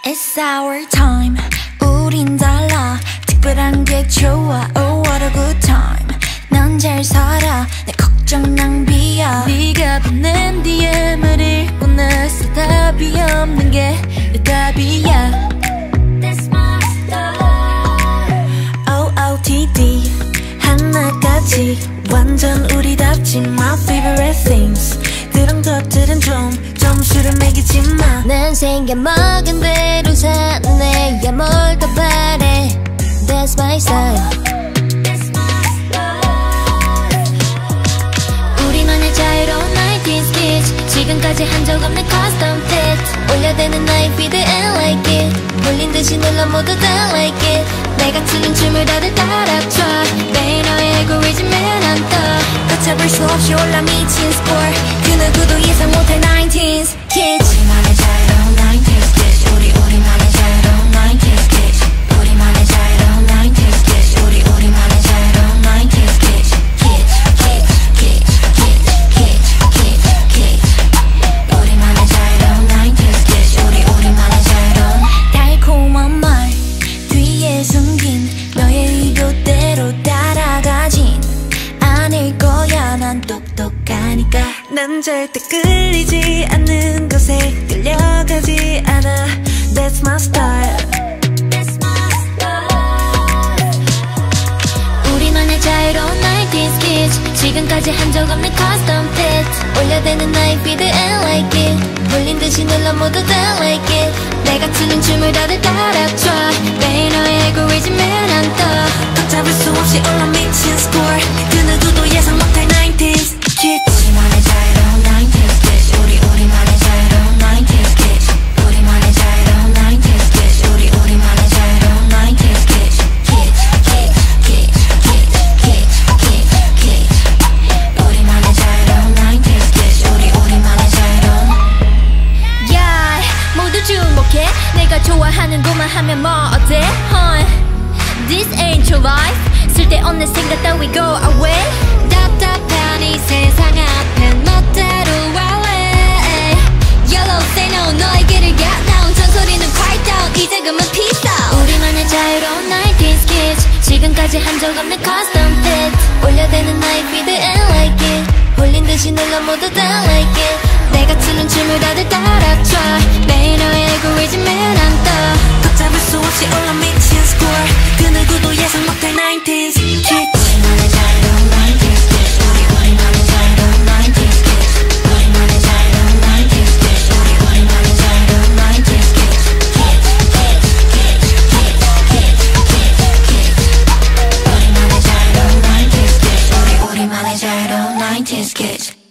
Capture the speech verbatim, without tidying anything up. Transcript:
It's our time. 우린 달라. 특별한 게 좋아. Oh what a good time. 난 잘 살아. 내 걱정 낭비야. 네가 보낸 디엠을 읽고 나서 답이 없는 게 내 답이야. That's my style. O O T D 하나까지 완전 우리답지. My favorite things. 그런 것들은 좀 점수를 매기지 마. 난 생겨먹은 대로 사네. 야 뭘 더 바래. That's my style. That's my style. 우리만의 자유로운 나인티즈 kids. 지금까지 한 적 없는 custom fit. 올려대는 나의 feed and like it. 몰린 듯이 눌러 모두 다 like it. 내가 추는 춤을 다들 따라춰. 매일 너의 알고리즘에 난 떠. 걷잡을 수 없이 올라 미친 score. 그 누구도 예상 못할 나인티즈 kids. 우리만의 자유로운 나인티즈 kids. 우리 우리만의 자유로운 나인티즈 kids. 우리만의 자유로운 나인티즈 kids. 우리 우리만의 자유로운 나인티즈 kids. kids kids kids kids kids kids kids. 우리만의 자유로운 나인티즈 kids. 우리 우리만의 자유로운. 달콤한 말 뒤에 숨긴 너의 의도대로 따라가진 않을 거야. 난 똑똑하니까. 난 절대 끌리지 않는 곳에 끌려가지 않아. That's my style. That's my style. 우리만의 자유로운 나인티즈 kids. 지금까지 한 적 없는 custom fit. 올려대는 나의 feed and like it. 몰린 듯이 눌러 모두 다 like it. 내가 추는 춤을 다들 따라춰. 매일 너의 알고리즘에 난 떠. 걷잡을 수 없이 올라 미친 score. 그 누구도 예상 못할 나인티즈 kids. 우리만의 자유로운 나인티즈 kids. 우리 우리만의 자유로운 나인티즈 kids. 우리만의 자유로운 나인티즈 kids. 우리 우리만의 자유로운 나인티즈 kids. kids kids kids kids kids kids kids. 우리만의 자유로운 나인티즈 kids. 우리 우리만의 자유로운. Yeah, 모두 주목해. 내가 좋아하는 것만 하면 뭐 어때? Huh? This ain't your life. 쓸데없는 생각 따위 go away. 답답한 이 세상 앞에 멋대로 wallet. Yellow say no. 너의 길을 get down. 잔소리는 quiet down. 이제 그만 peace out. 우리만의 자유로운 나인티즈 kids. 지금까지 한 적 없는 custom fit. 올려대는 나의 feed and like it. 홀린 듯이 눌러 모두 다 like it. 내가 추는 춤을 다들 따라춰. 매일 너의 알고리즘에 난 떠. 걷잡을 수 없이 올라 미친 score. 그 누구도 예상 못할 나인티즈 kids. 우리만의 자유로운 나인티즈 kids. 우리 우리만의 자유로운 나인티즈 kids. 우리만의 자유로운 나인티즈 kids. 우리 우리만의 자유로운 나인티즈 kids. kids kids kids kids kids kids kids. 우리만의 자유로운 나인티즈 kids. 우리 우리만의 자유로운 나인티즈 kids.